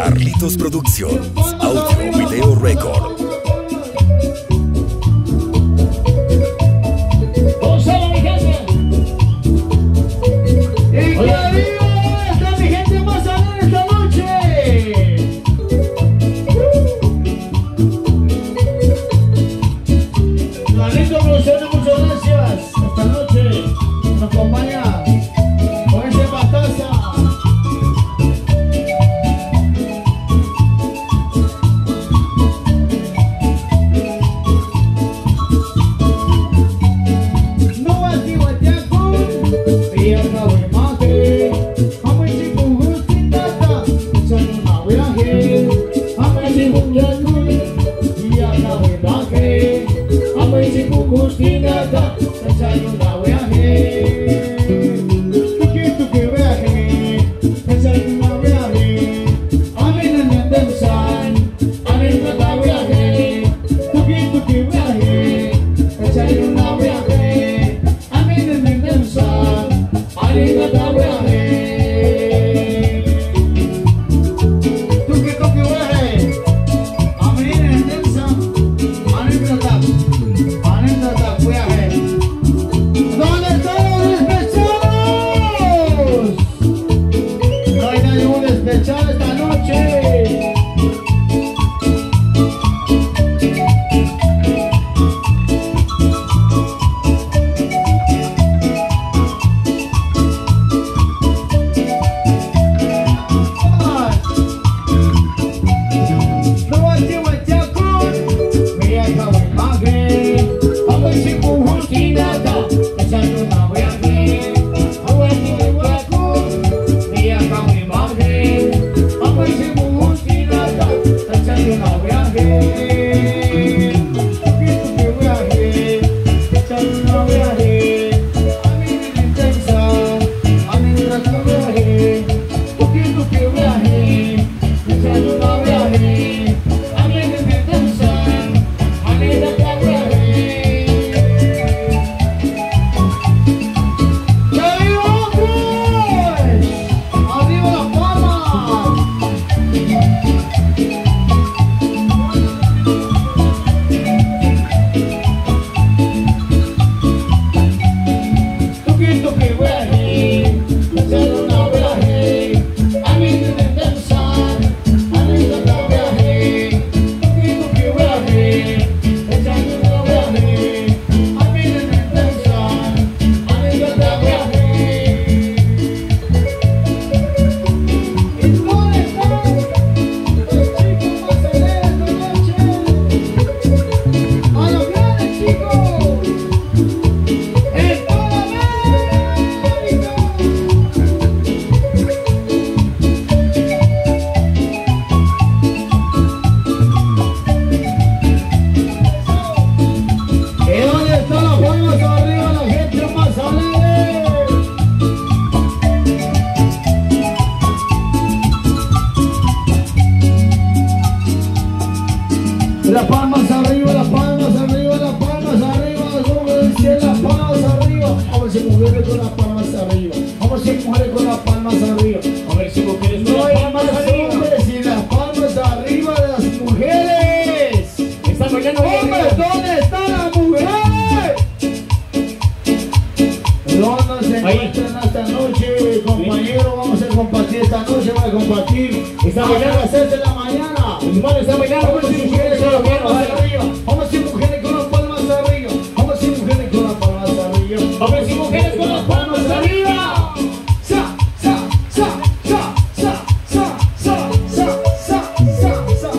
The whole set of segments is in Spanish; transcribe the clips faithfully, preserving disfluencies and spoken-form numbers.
Carlitos Producciones, audio, video, record. Carlitos Producciones, muchas gracias. Esta noche nos acompaña con ese pataza. No activo el tiempo y acabo el mate. Amo el chico justitata, echando una viaje. Amo el chico y acabo el mate. Amo el chico justitata, echando una viaje. Tuki tuki viaje, echando una viaje. Amin en danzan, amin en viaje. Tuki tuki viaje, echando una viaje. Amin en danzan, amin en viaje. Tuki tuki viaje, amin en danzan, amin en viaje. ¿Dónde están los despechados? No hay nadie un despechado esta noche. No activo el chacón, me acabo el magre. Amo el chico justinata, echando una viaje. Amo el chico chacón, me acabo el magre. Amo el chico justinata, echando una viaje. Tuki tuki viaje, echando una viaje. Amin en intensa, amin en otra viaje. Tuki tuki viaje, echando una viaje. Amin en intensa, amin en otra viaje. ¡Ya vivo, pues! ¡Arriba las palmas! Tuki tuki viaje, echando una viaje. Amin en intensa, amin en otra viaje. Tuki tuki viaje, echando una viaje. Amin en intensa, amin en otra viaje. ¿Y dónde están los chicos más alegres esta noche? ¡A los grandes chicos! ¡En toda América! ¿Y dónde están las palmas arriba, la gente más alegre? Las palmas arriba, las palmas arriba, las palmas arriba, sube el cielo, las palmas arriba. A ver si mujeres con las palmas arriba. A ver si mujeres con las palmas arriba. A ver si mujeres con las palmas arriba. Y las palmas arriba de las mujeres. Están bailando ¡Hombres, ¿dónde están las mujeres? ¿Dónde se Ahí. encuentran esta noche, compañero? Vamos a compartir esta noche, vamos a compartir. Está A bailando. las seis de la mañana. Mis manos están bailando. Vamos a decir mujeres con las palmas arriba. Vamos a decir mujeres con las palmas arriba. Vamos a decir mujeres con las palmas arriba. A ver si mujeres con las palmas arriba. Sa, sa, sa, sa, sa, sa, sa, sa, sa, sa, sa.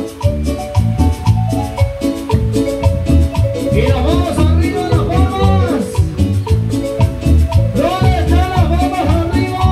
Y las palmas arriba, las palmas. ¿Dónde están las palmas arriba?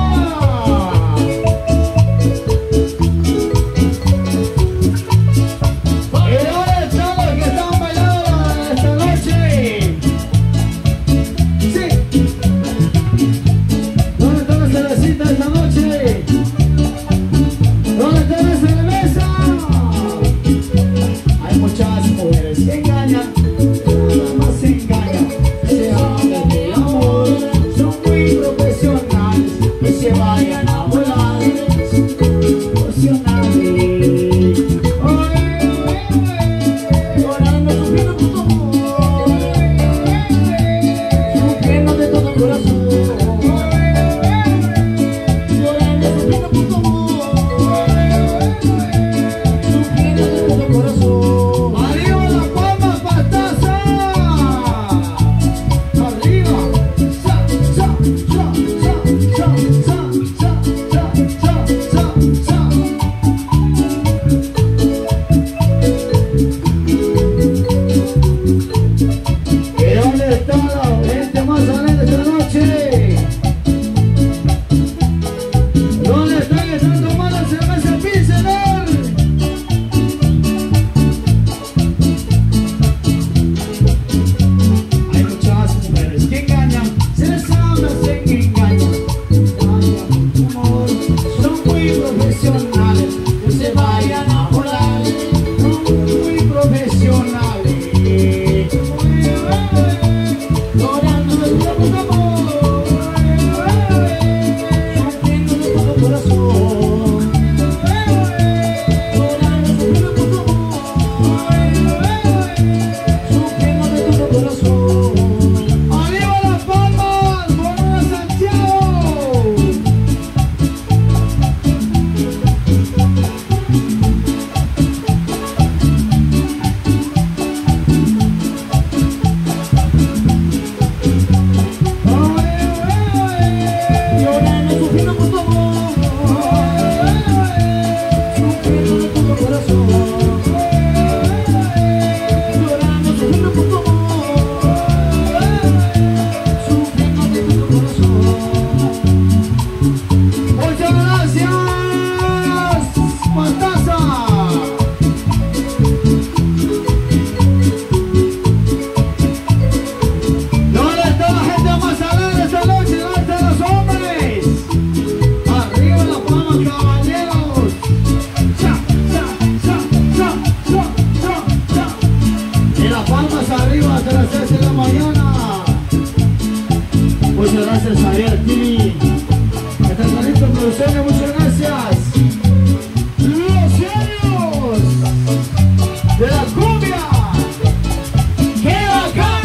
Producciones, muchas gracias. Los genios de la cumbia. ¡Qué bacán!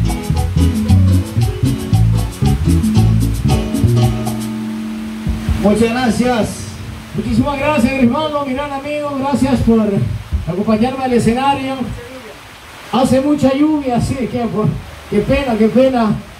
Muchas gracias. Muchísimas gracias, hermano, mi gran amigo. Gracias por acompañarme al escenario. Hace mucha lluvia, así que por, qué pena, qué pena.